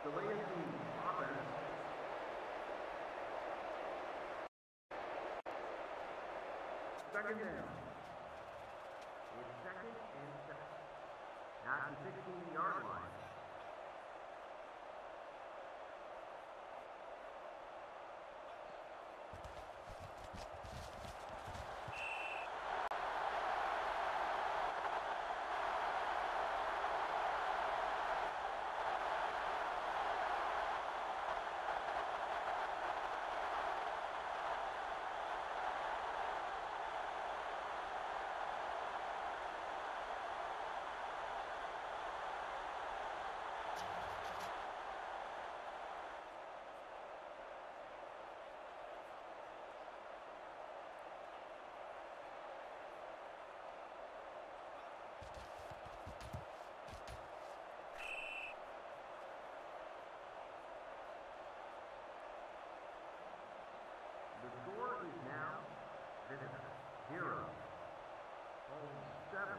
Delay of the offense. Second down. It's second and 7. At the 16-yard line. The score is now Visitors 0, Home 7.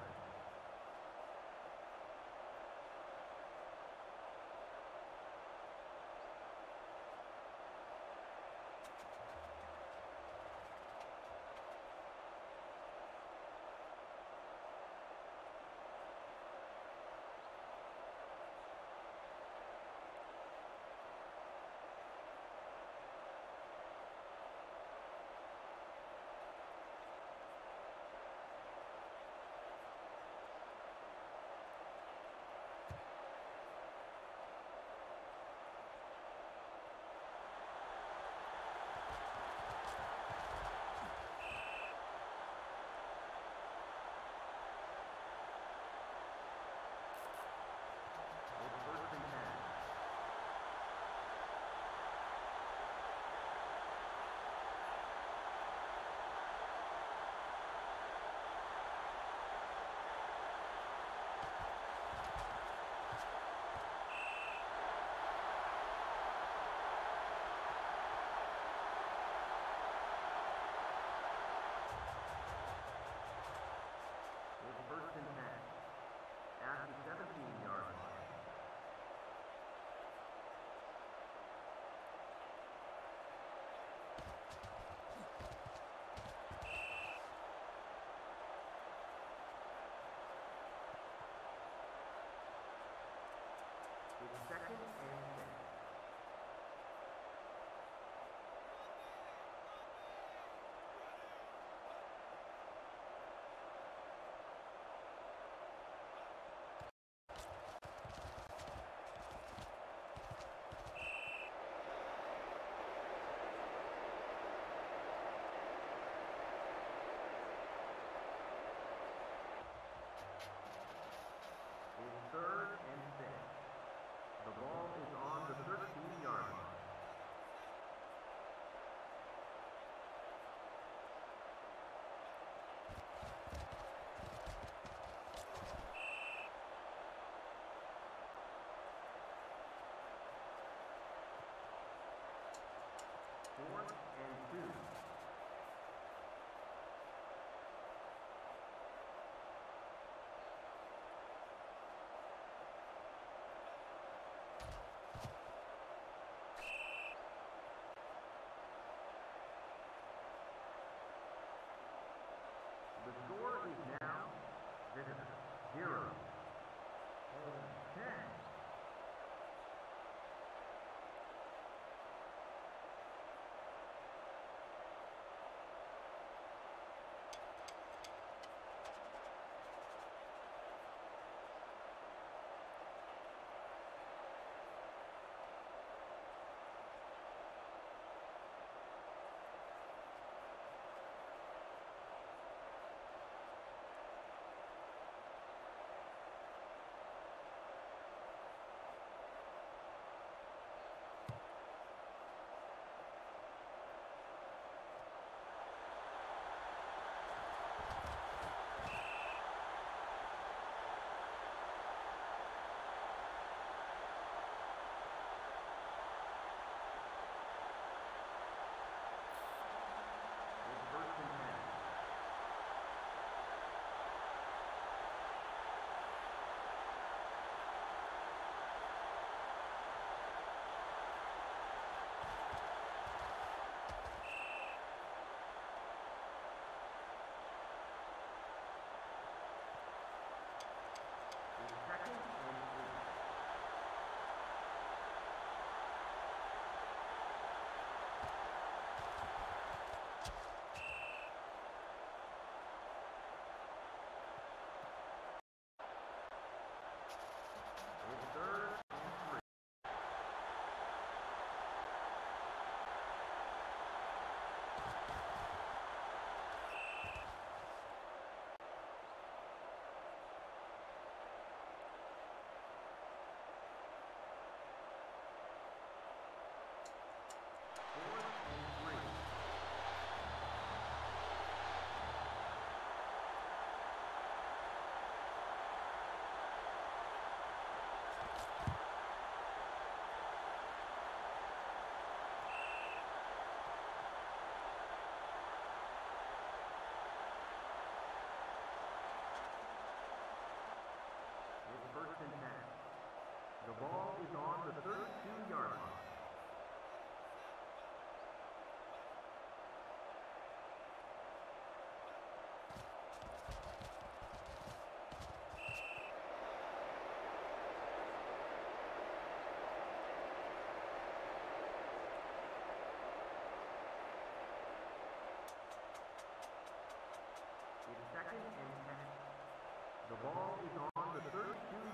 First and 10 at the 17-yard line. It's second and 10. It's third and 6. The ball is on the 13-yard line. Fourth and 2. The score is now Visitors 0, Home 10. is on the 32-yard line. It's second and 10. The ball is on the 32.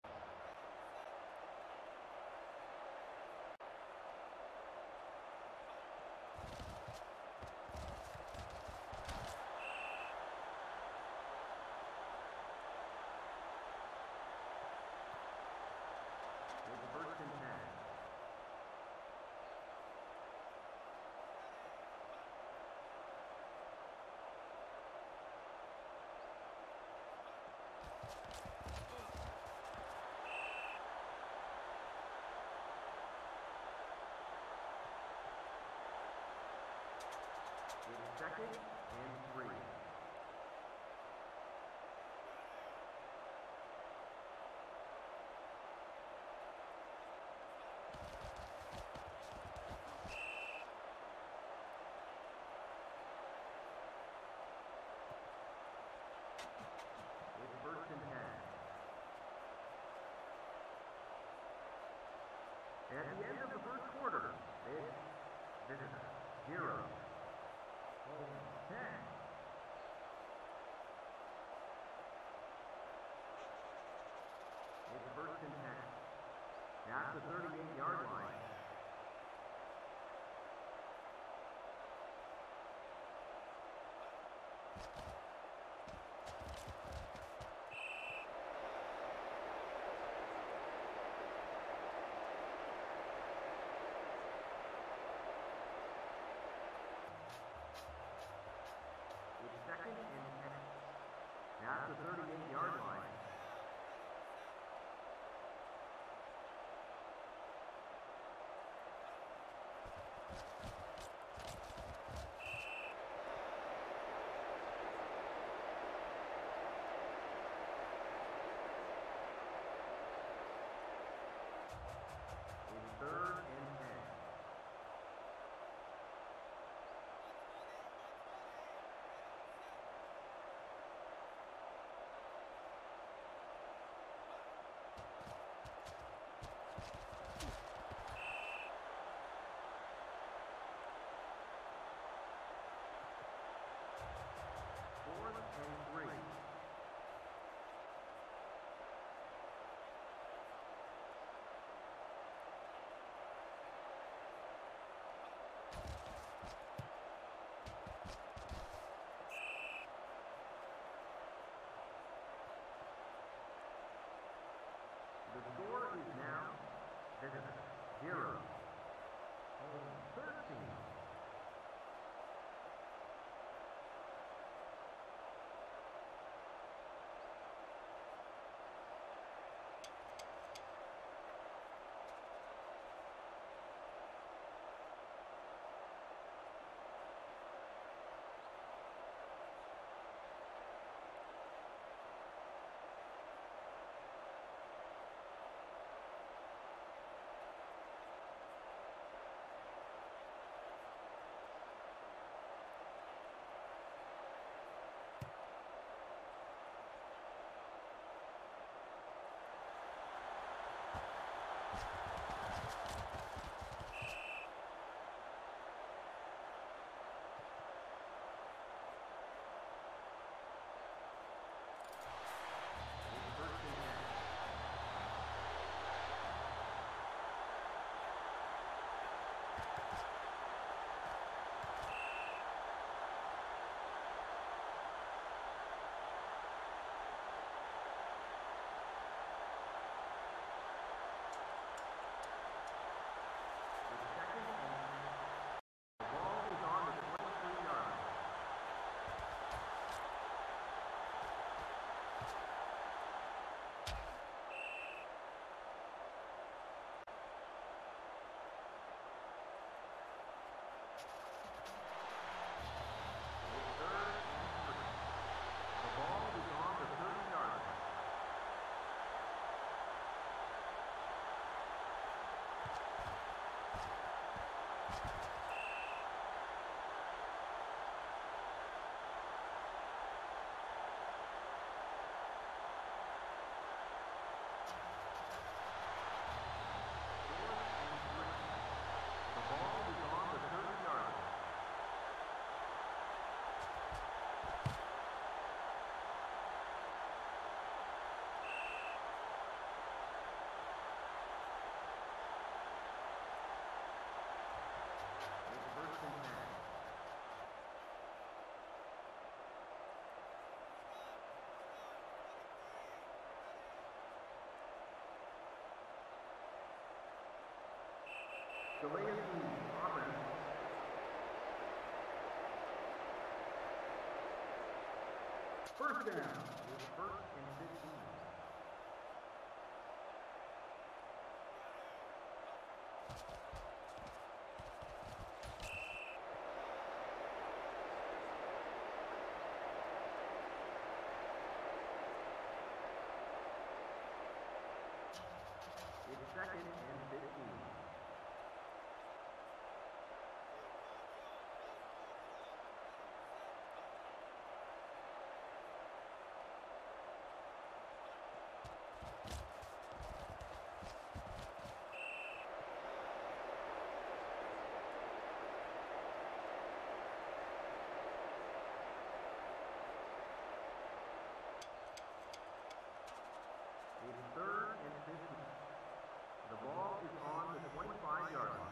It's first and 10. It's second and 3. It's first and 10. At the end of the first quarter, it's visitor 0. Home 10. It's first and 10. At the 38-yard line. It's second and 10. At the 38-yard line. It's third and 10. Fourth and 3. The score is now visitor 0. Home 13. Delay of game, offense. First down. It's first and 15. It's second and 15. It's third and 15. The ball is on the 25-yard line.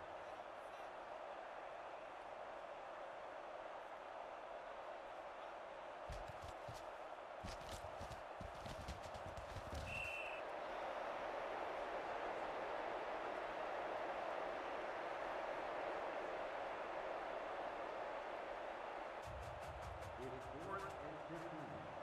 It's fourth and 15.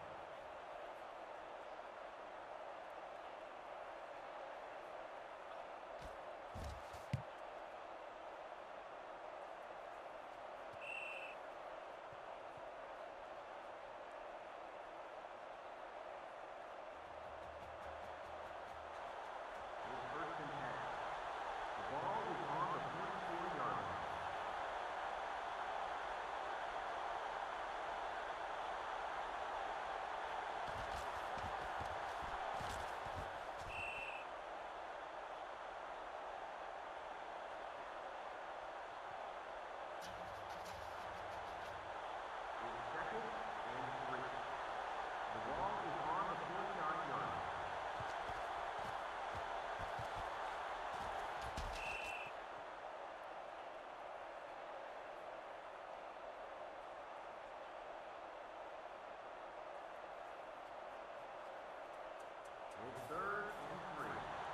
It's third and 3.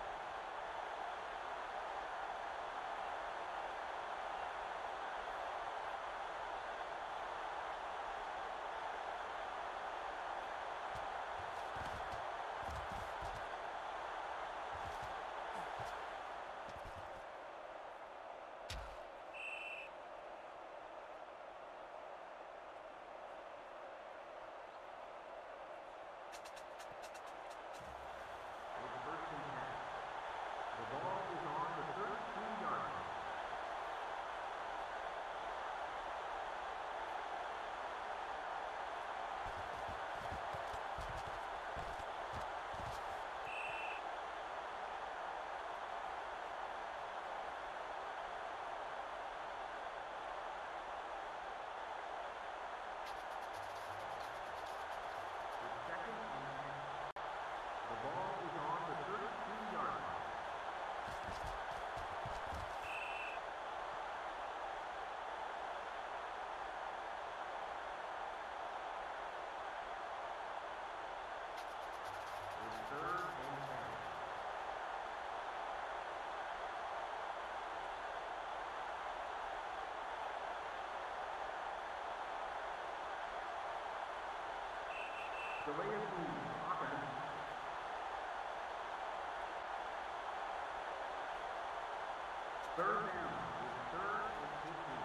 Delay of game, offense. Third down. It's third and 15.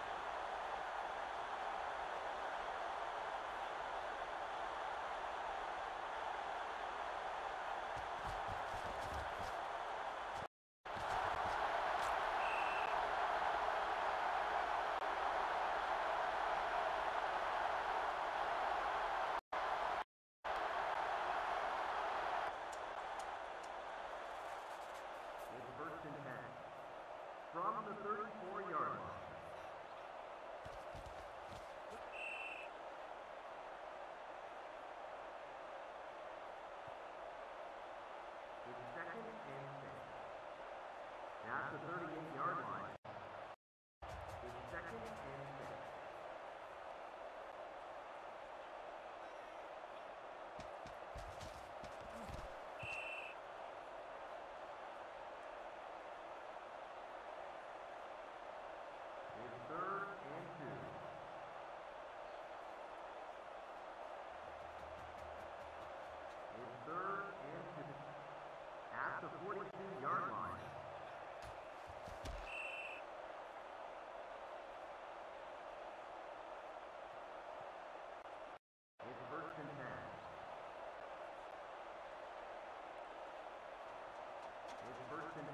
It's first and 10. From the 34-yard line. It's second and 6. At the 38-yard line. It's second and 6. 42-yard line. It's first and 10. It's first and 10.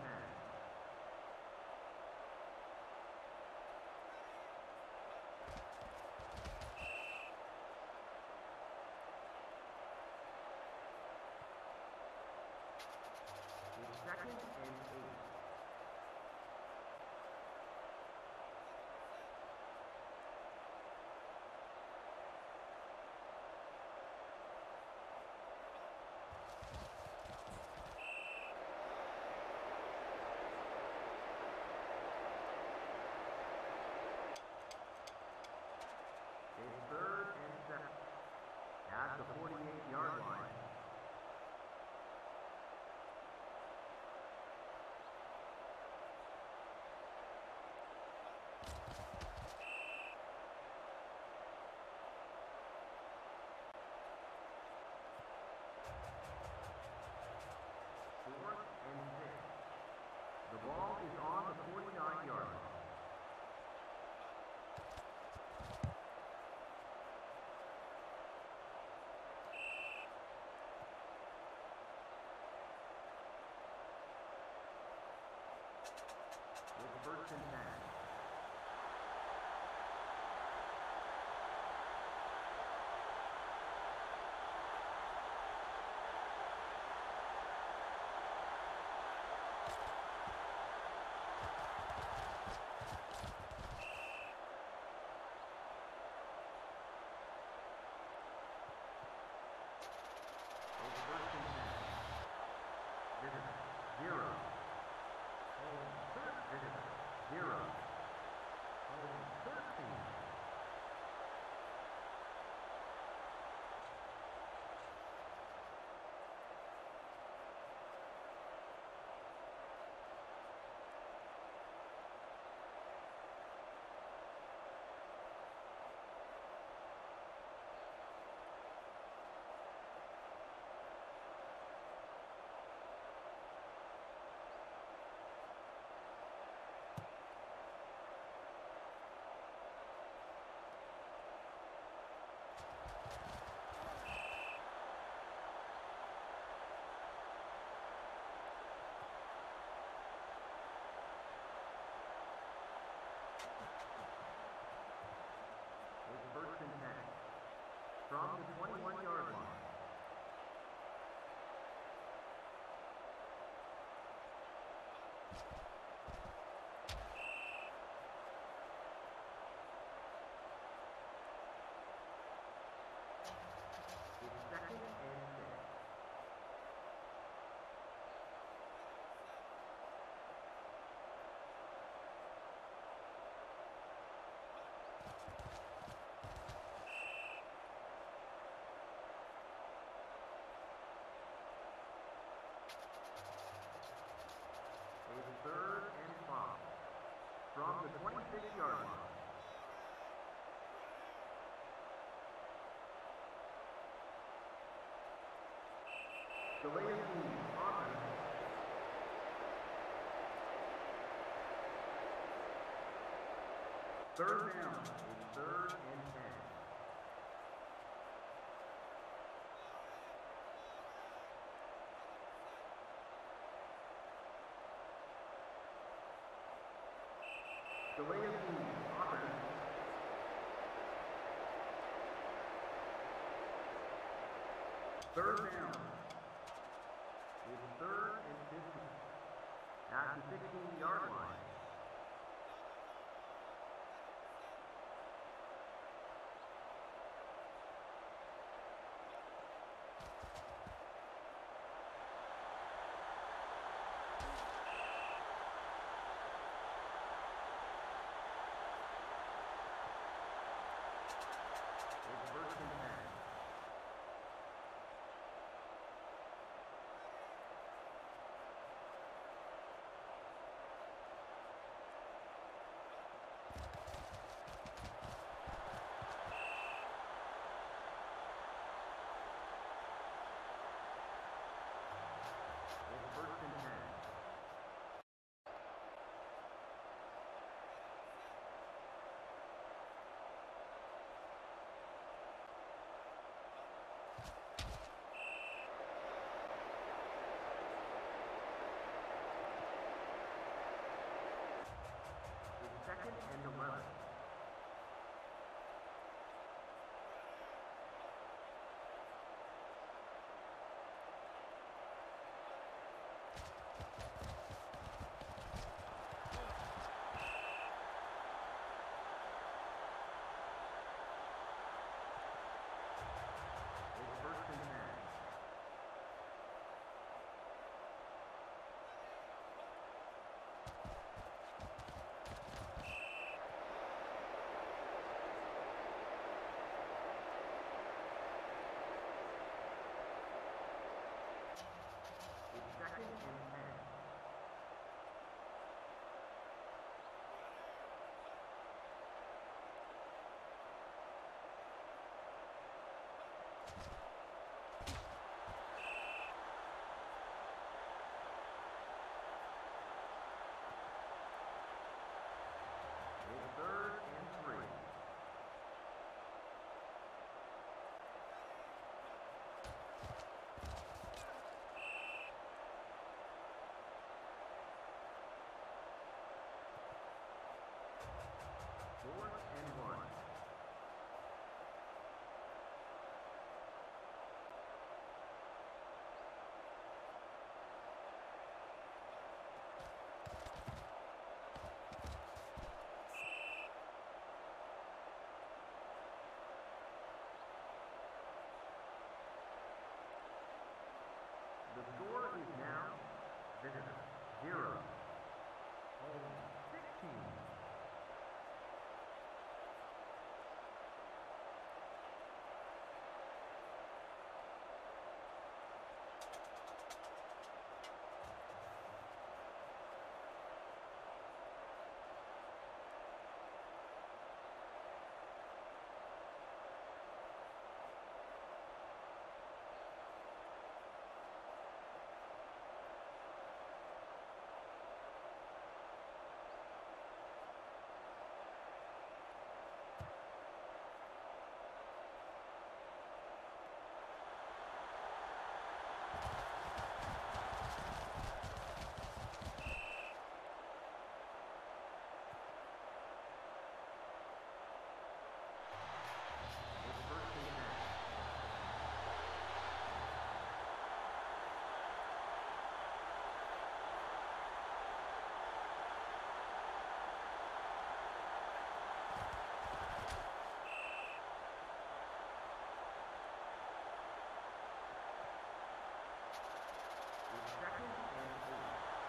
It's second and 8. It's third and 7 at the 48-yard line. Fourth and 6. The ball is on the 49-yard line. It's first and 10. It's first and 10. Visitor, 0. Home 0. Home 13. It's first and 10. From the 21-yard line. It's second and 6. It's third and 5. From the 26-yard line. Delay of game, offense. Third down. It's third and 10. Delay of game, offense. Third down. It's third and 15. At the 16-yard line. It's first and 10. second and 11. It's first and 10. It's second and 10. It's third and 3. Fourth and 1. The score is now visitor 0, home 16. It's first and 10. It's second and 8.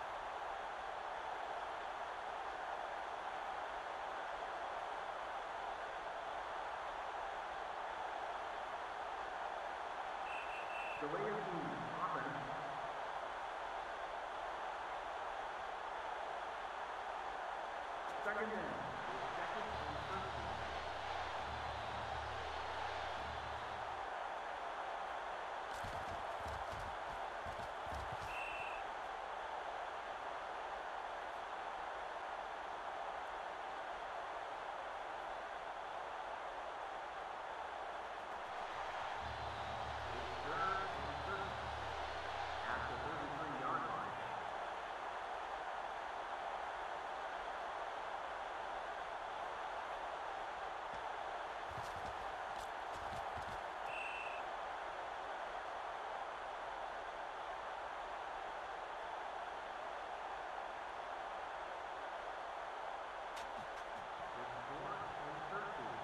Delay of game, offense. Second down. It's second and 13. It's third and 13 at the 33-yard line. It's fourth and 13.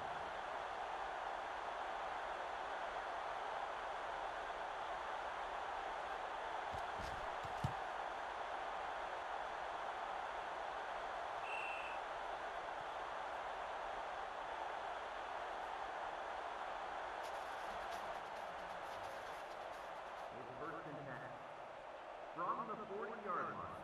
It's first and 10. From the 40-yard line.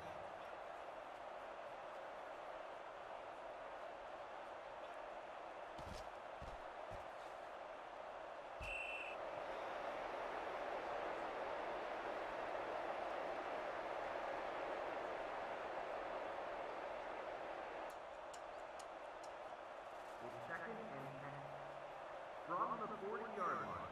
It's second and 10. From the 40-yard line.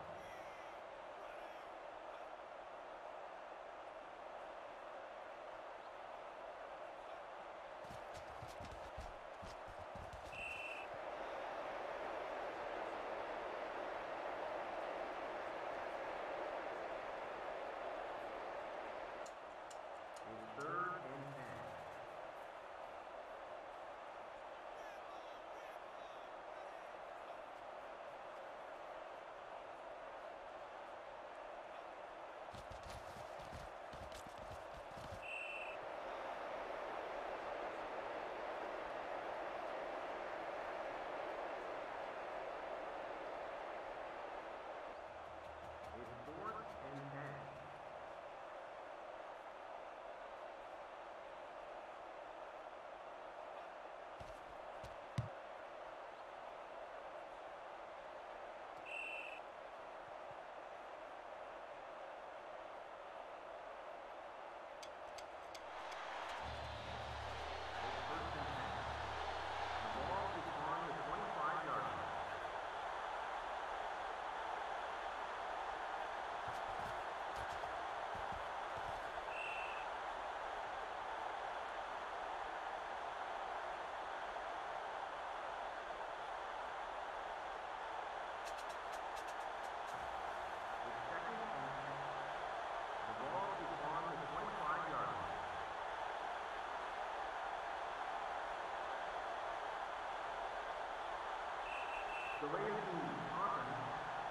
Delay of game, offense.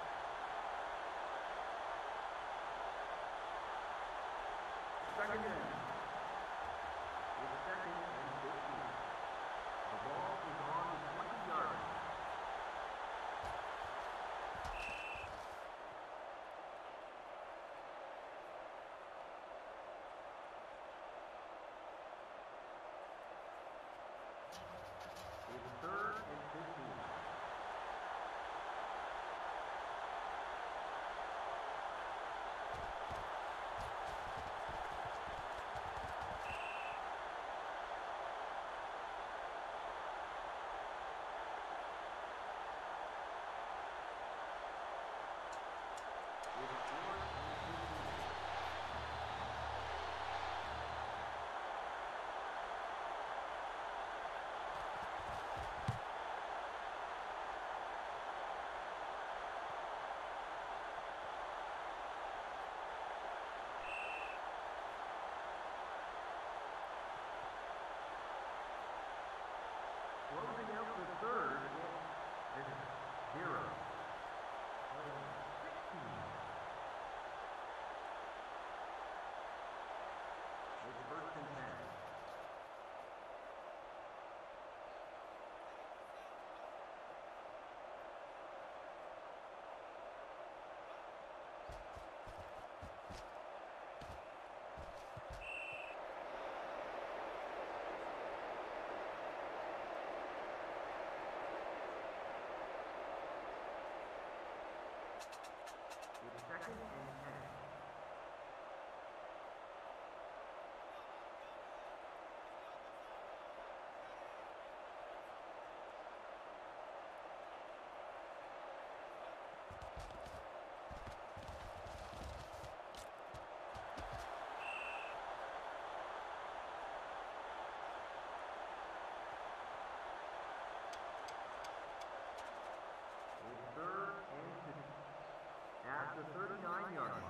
Second down. It's second and 15. The ball is on the 20-yard line. It's third and 15. Closing out the third, it's 0. 16. It's first and 10. It's second and 10. It's third and 2. At the 39-yard line.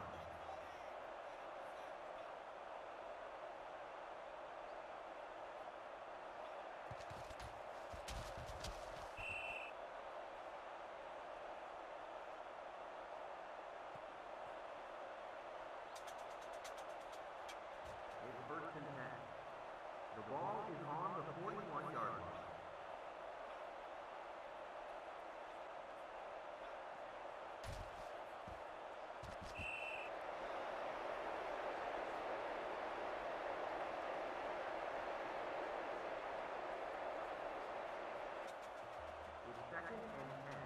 It's first and 10. The ball is on the 41-yard line. It's second and 10.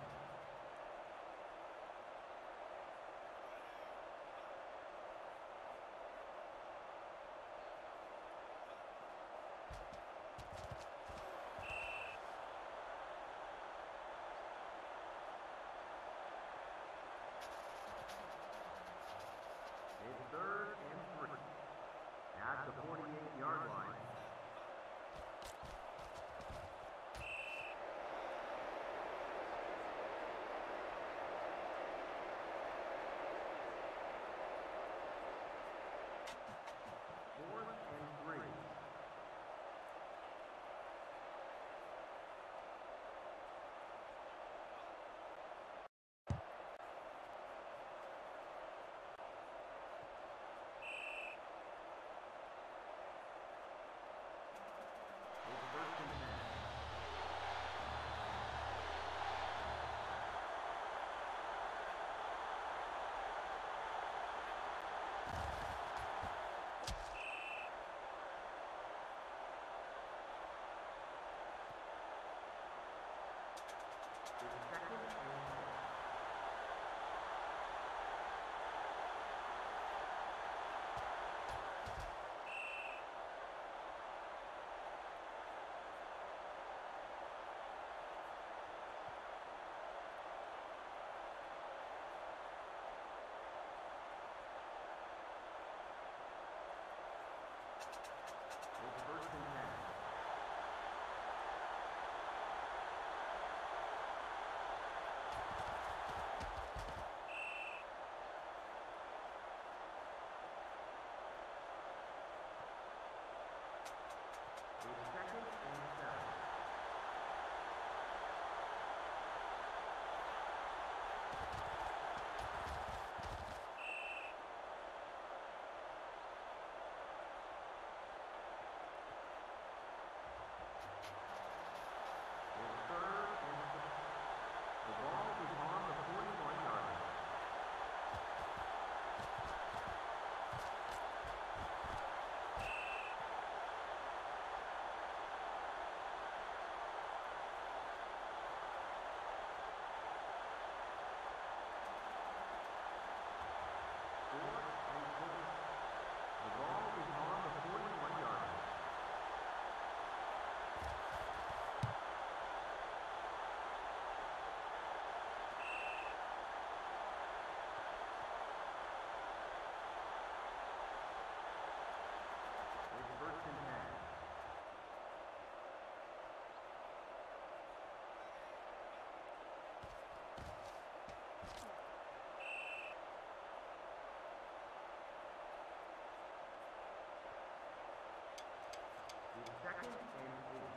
second and 8.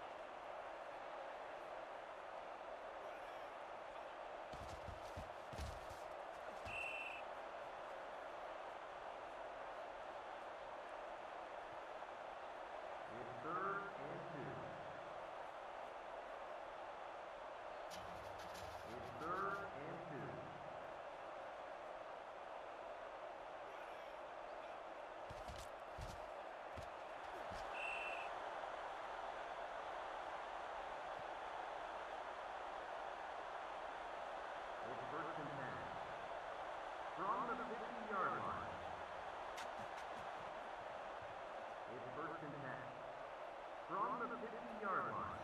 It's third and 2. It's third and 2. It's first and 10. From the 50-yard line. It's first and 10. From the 50-yard line.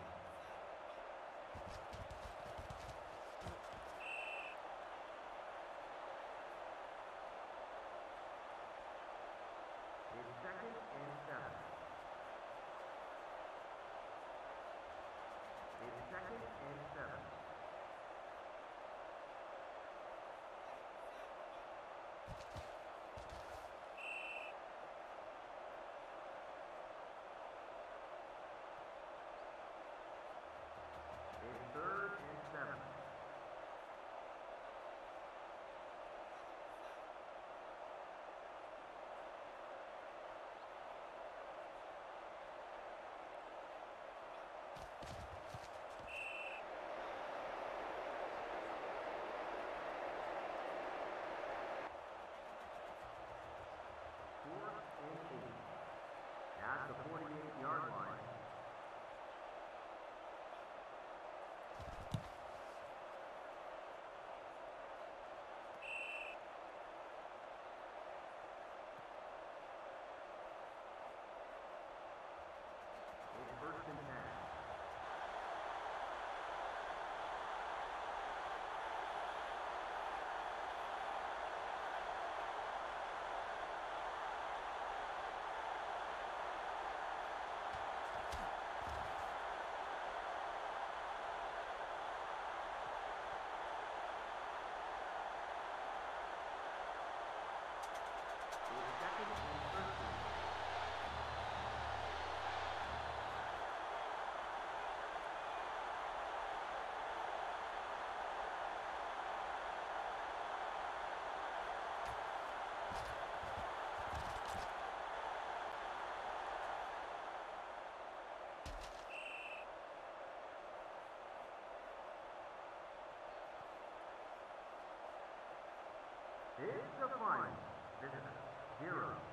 It's second and 7. It's second and 7. It's third and 7. Fourth and 8. At the 48-yard line. It's first and 10. It's second and 13. It's the final. Visitors 0.